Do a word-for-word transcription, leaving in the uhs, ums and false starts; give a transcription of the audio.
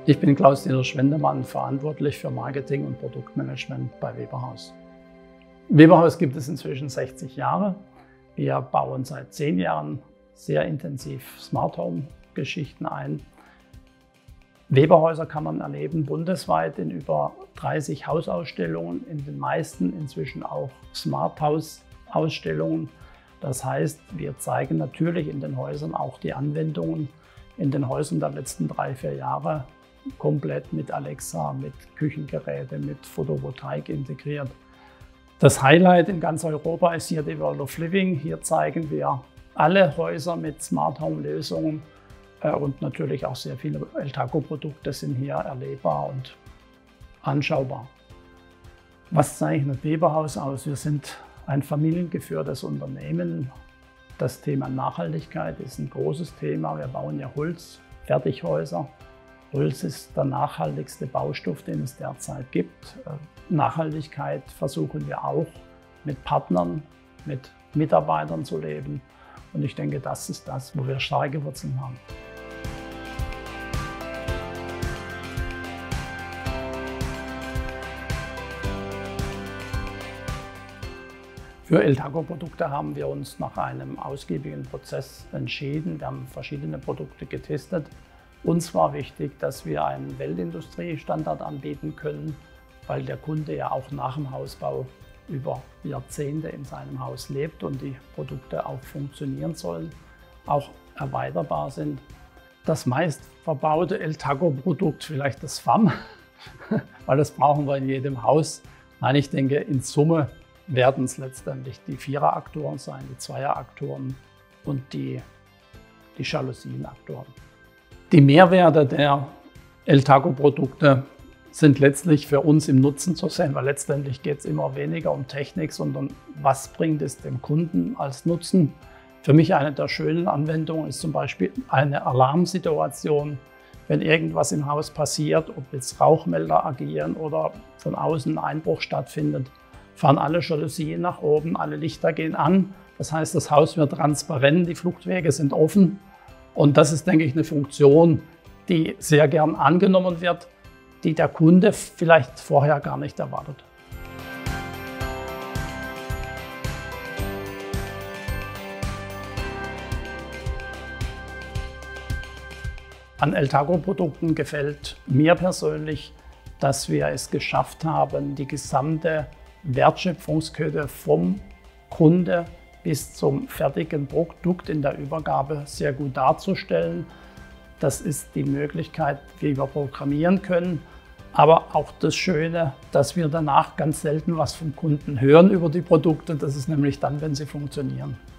Ich bin Klaus-Dieter Schwendemann, verantwortlich für Marketing und Produktmanagement bei Weberhaus. Weberhaus gibt es inzwischen sechzig Jahre. Wir bauen seit zehn Jahren sehr intensiv Smart Home Geschichten ein. Weberhäuser kann man erleben bundesweit in über dreißig Hausausstellungen, in den meisten inzwischen auch Smart House Ausstellungen. Das heißt, wir zeigen natürlich in den Häusern auch die Anwendungen in den Häusern der letzten drei, vier Jahre komplett mit Alexa, mit Küchengeräte, mit Photovoltaik integriert. Das Highlight in ganz Europa ist hier die World of Living. Hier zeigen wir alle Häuser mit Smart Home Lösungen und natürlich auch sehr viele Eltaco-Produkte sind hier erlebbar und anschaubar. Was zeichnet Weberhaus aus? Wir sind ein familiengeführtes Unternehmen. Das Thema Nachhaltigkeit ist ein großes Thema. Wir bauen ja Holz-Fertighäuser. Holz ist der nachhaltigste Baustoff, den es derzeit gibt. Nachhaltigkeit versuchen wir auch mit Partnern, mit Mitarbeitern zu leben. Und ich denke, das ist das, wo wir starke Wurzeln haben. Für Eltaco-Produkte haben wir uns nach einem ausgiebigen Prozess entschieden. Wir haben verschiedene Produkte getestet. Uns war wichtig, dass wir einen Weltindustriestandard anbieten können, weil der Kunde ja auch nach dem Hausbau über Jahrzehnte in seinem Haus lebt und die Produkte auch funktionieren sollen, auch erweiterbar sind. Das meist verbaute Eltaco-Produkt, vielleicht das F A M, weil das brauchen wir in jedem Haus. Nein, ich denke, in Summe werden es letztendlich die Vierer-Aktoren sein, die Zweier-Aktoren und die, die Jalousien-Aktoren. Die Mehrwerte der Eltaco-Produkte sind letztlich für uns im Nutzen zu sehen, weil letztendlich geht es immer weniger um Technik, sondern was bringt es dem Kunden als Nutzen. Für mich eine der schönen Anwendungen ist zum Beispiel eine Alarmsituation, wenn irgendwas im Haus passiert, ob jetzt Rauchmelder agieren oder von außen ein Einbruch stattfindet, fahren alle Jalousien nach oben, alle Lichter gehen an. Das heißt, das Haus wird transparent, die Fluchtwege sind offen. Und das ist, denke ich, eine Funktion, die sehr gern angenommen wird, die der Kunde vielleicht vorher gar nicht erwartet. An Eltaco-Produkten gefällt mir persönlich, dass wir es geschafft haben, die gesamte Wertschöpfungskette vom Kunde bis zum fertigen Produkt in der Übergabe sehr gut darzustellen. Das ist die Möglichkeit, wie wir programmieren können, aber auch das Schöne, dass wir danach ganz selten was vom Kunden hören über die Produkte. Das ist nämlich dann, wenn sie funktionieren.